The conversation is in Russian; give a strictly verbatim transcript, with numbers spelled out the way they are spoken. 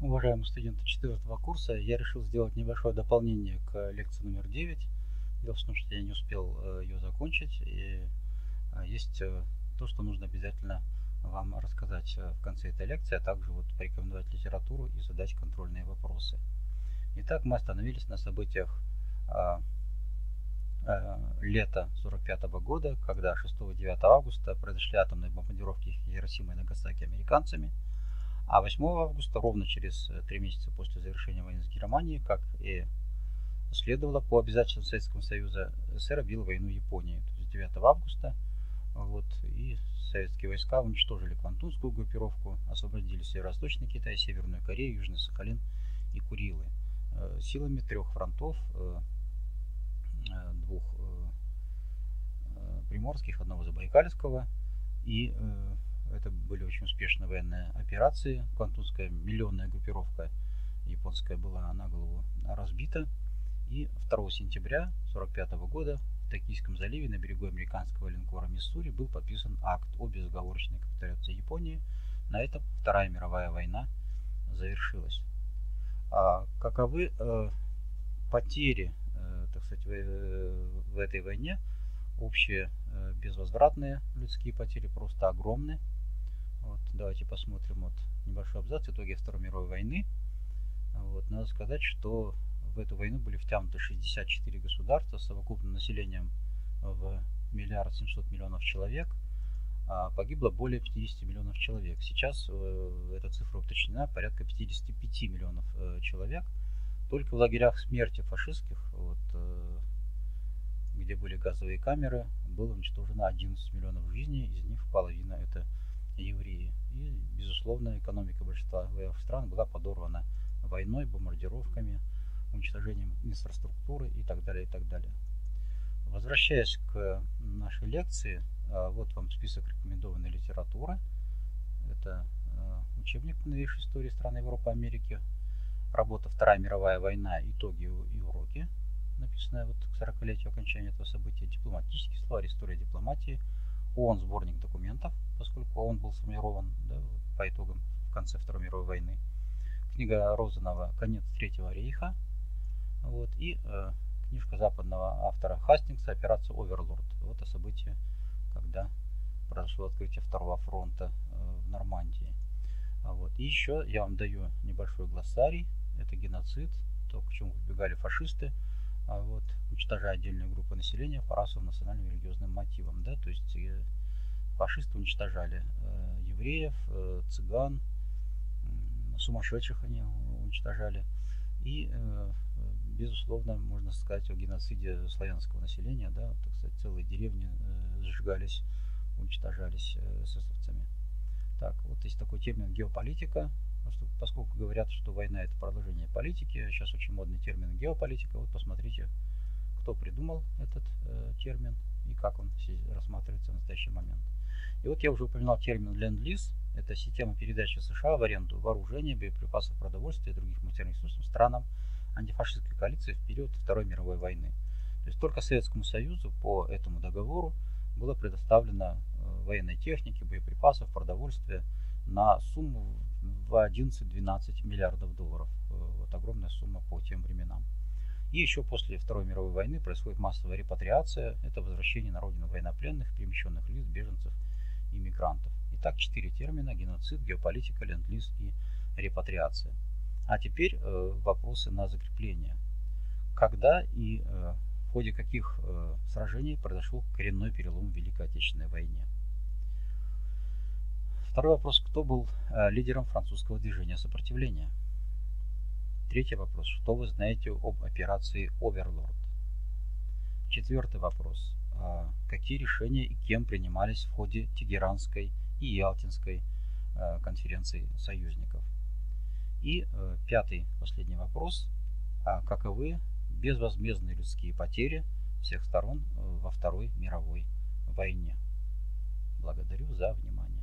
Уважаемые студенты четвертого курса, я решил сделать небольшое дополнение к лекции номер девять. Дело в том, что я не успел э, ее закончить, и э, есть э, то, что нужно обязательно вам рассказать э, в конце этой лекции, а также вот порекомендовать литературу и задать контрольные вопросы. Итак, мы остановились на событиях э, э, лета сорок пятого года, когда шестого-девятого августа произошли атомные бомбардировки Хиросимы и Нагасаки американцами. А восьмого августа, ровно через три месяца после завершения войны с Германией, как и следовало по обязательствам Советского Союза, СССР объявил войну Японии. То есть девятого августа вот, и советские войска уничтожили Квантунскую группировку, освободили Северо-Восточный Китай, Северную Корею, Южный Сахалин и Курилы силами трех фронтов, двух приморских, одного забайкальского, и это были очень успешные военные операции. Квантунская миллионная группировка японская была на голову разбита. И второго сентября сорок пятого года в Токийском заливе на берегу американского линкора Миссури был подписан акт о безоговорочной капитуляции Японии. На этом Вторая мировая война завершилась. А каковы э, потери, э, так сказать, в, в этой войне? Общие э, безвозвратные людские потери просто огромны. Вот, давайте посмотрим вот небольшой абзац итоги Второй мировой войны. Вот, надо сказать, что в эту войну были втянуты шестьдесят четыре государства с совокупным населением в миллиард семьсот миллионов человек. А погибло более пятидесяти миллионов человек. Сейчас э, эта цифра уточнена, порядка пятидесяти пяти миллионов э, человек. Только в лагерях смерти фашистских, вот, э, где были газовые камеры, было уничтожено одиннадцать миллионов жизней, из них половина это евреи. И, безусловно, экономика большинства стран была подорвана войной, бомбардировками, уничтожением инфраструктуры и так далее, и так далее. Возвращаясь к нашей лекции, вот вам список рекомендованной литературы. Это учебник по новейшей истории стран Европы и Америки, работа «Вторая мировая война. Итоги и уроки», написанная вот к сорокалетию окончания этого события, дипломатический словарь, история дипломатии, ООН сборник документов, поскольку ООН был сформирован, да, по итогам в конце Второй мировой войны, книга Розанова «Конец Третьего рейха», вот, и э, книжка западного автора Хастингса «Операция Оверлорд». Вот о событии, когда произошло открытие Второго фронта э, в Нормандии. Вот. И еще я вам даю небольшой глоссарий. Это геноцид, то, к чему прибегали фашисты, вот, уничтожая отдельные группы населения по расовым, национальным и религиозным мотивам. Да? То есть э, фашисты уничтожали э, евреев, э, цыган, э, сумасшедших они уничтожали. И, э, безусловно, можно сказать о геноциде славянского населения. Да? Так сказать, целые деревни э, сжигались, уничтожались э, эсэсовцами. Так, вот есть такой термин геополитика, поскольку говорят, что война это продолжение политики, сейчас очень модный термин геополитика, вот посмотрите, кто придумал этот э, термин и как он рассматривается в настоящий момент. И вот я уже упоминал термин ленд-лиз, это система передачи США в аренду вооружения, боеприпасов, продовольствия и других материальных ресурсов странам антифашистской коалиции в период Второй мировой войны. То есть только Советскому Союзу по этому договору было предоставлено военной техники, боеприпасов, продовольствия на сумму в одиннадцать-двенадцать миллиардов долларов. Вот огромная сумма по тем временам. И еще после Второй мировой войны происходит массовая репатриация. Это возвращение на родину военнопленных, перемещенных лиц, беженцев и мигрантов. Итак, четыре термина: геноцид, геополитика, ленд-лиз и репатриация. А теперь э, вопросы на закрепление. Когда и э, в ходе каких э, сражений произошел коренной перелом в Великой Отечественной войне? Второй вопрос. Кто был э, лидером французского движения сопротивления? Третий вопрос. Что вы знаете об операции Оверлорд? Четвертый вопрос. Э, какие решения и кем принимались в ходе Тегеранской и Ялтинской э, конференций союзников? И э, пятый, последний вопрос. А каковы безвозмездные людские потери всех сторон во Второй мировой войне? Благодарю за внимание.